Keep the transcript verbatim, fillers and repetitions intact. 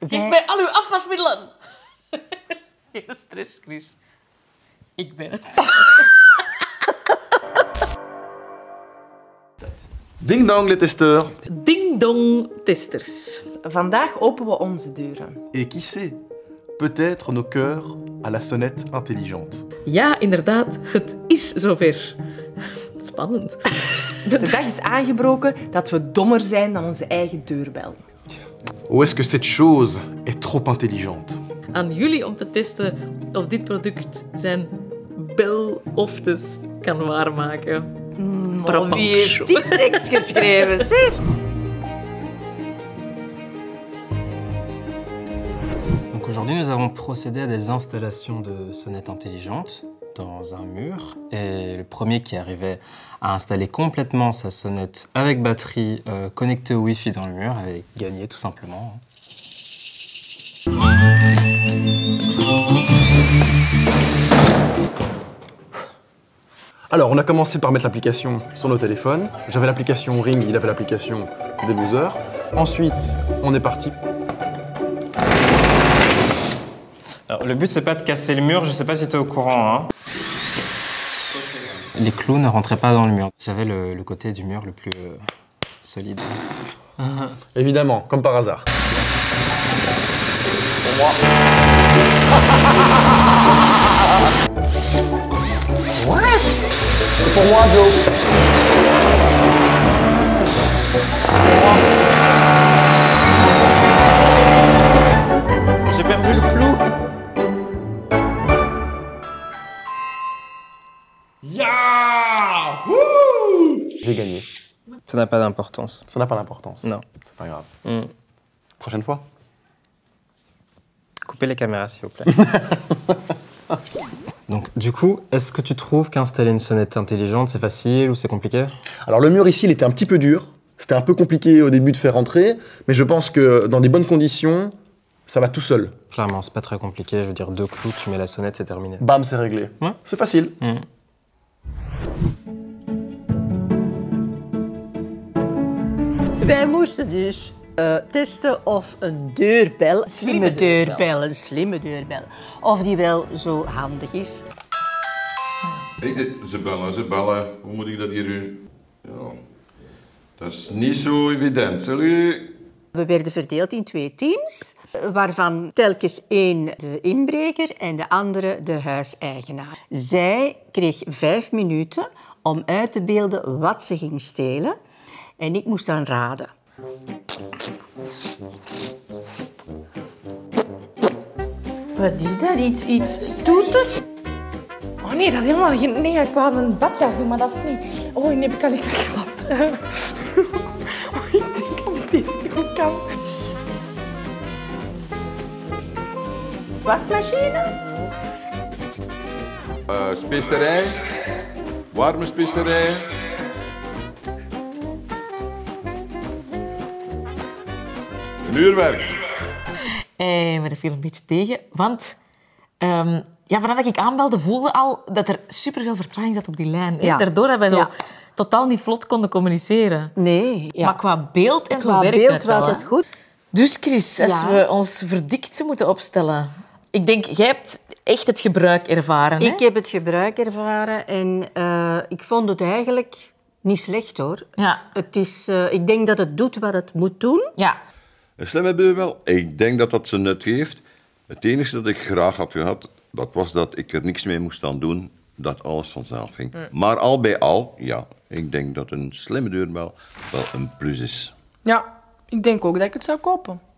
Geef mij al uw afwasmiddelen. Geen stress, Chris. Ik ben het. Ding dong, les testeurs. Ding dong, testers. Vandaag openen we onze deuren. Et qui sait, peut-être nos cœurs à la sonnette intelligente. Ja, inderdaad, het is zover. Spannend. De dag is aangebroken dat we dommer zijn dan onze eigen deurbel. Ou est-ce que cette chose est trop intelligente? Aan jullie om te testen of dit product zijn beloftes kan waarmaken. Oh, wie heeft die tekst geschreven, zeg? Donc aujourd'hui, nous avons procédé à des installations de sonnettes intelligentes dans un mur. Et le premier qui arrivait à installer complètement sa sonnette avec batterie euh, connectée au Wi-Fi dans le mur avait gagné tout simplement. Alors, on a commencé par mettre l'application sur nos téléphones. J'avais l'application Ring, il avait l'application des losers. Ensuite, on est parti. Alors, le but, c'est pas de casser le mur, je sais pas si tu es au courant. Hein. Les clous ne rentraient pas dans le mur. J'avais le, le côté du mur le plus euh, solide. Évidemment, comme par hasard. Pour moi. What? C'est pour moi, Joe. J'ai perdu le clou. J'ai gagné. Ça n'a pas d'importance. Ça n'a pas d'importance. Non. C'est pas grave. Mm. Prochaine fois. Coupez les caméras, s'il vous plaît. Donc, du coup, est-ce que tu trouves qu'installer une sonnette intelligente, c'est facile ou c'est compliqué? Alors le mur ici, il était un petit peu dur. C'était un peu compliqué au début de faire rentrer, mais je pense que dans des bonnes conditions, ça va tout seul. Clairement, c'est pas très compliqué. Je veux dire, deux clous, tu mets la sonnette, c'est terminé. Bam, c'est réglé. Ouais. C'est facile. Mm. Wij moesten dus uh, testen of een deurbel, slimme deurbel, een slimme deurbel, of die wel zo handig is. Hey, ze bellen, ze bellen. Hoe moet ik dat hier doen? Ja, dat is niet zo evident. Salut. We werden verdeeld in twee teams, waarvan telkens één de inbreker en de andere de huiseigenaar. Zij kreeg vijf minuten om uit te beelden wat ze ging stelen en ik moest dan raden. Wat is dat? Iets, iets toeten? Oh nee, dat is helemaal geen... Nee, ik wou een badjas doen, maar dat is niet... Oh, nee, heb ik al niet geklapt. Oh, ik denk als ik deze te goed kan. Wasmachine? Uh, specerij. Warme specerij. Een uurwerk. Eh, maar dat viel een beetje tegen, want um, ja, vanaf dat ik aanbelde voelde al dat er superveel vertraging zat op die lijn. Ja. Daardoor dat wij zo Ja. totaal niet vlot konden communiceren. Nee. Ja. Maar qua beeld en zo Qua werkte beeld het wel. was hè. het goed. Dus Chris, als Ja. we ons verdict moeten opstellen... Ik denk, jij hebt echt het gebruik ervaren, hè? Ik heb het gebruik ervaren en uh, ik vond het eigenlijk niet slecht, hoor. Ja. Het is, uh, ik denk dat het doet wat het moet doen. Ja. Een slimme deurbel. Ik denk dat dat zijn nut heeft. Het enige dat ik graag had gehad, dat was dat ik er niks mee moest aan doen, dat alles vanzelf ging. Mm. Maar al bij al, ja, ik denk dat een slimme deurbel wel een plus is. Ja, ik denk ook dat ik het zou kopen.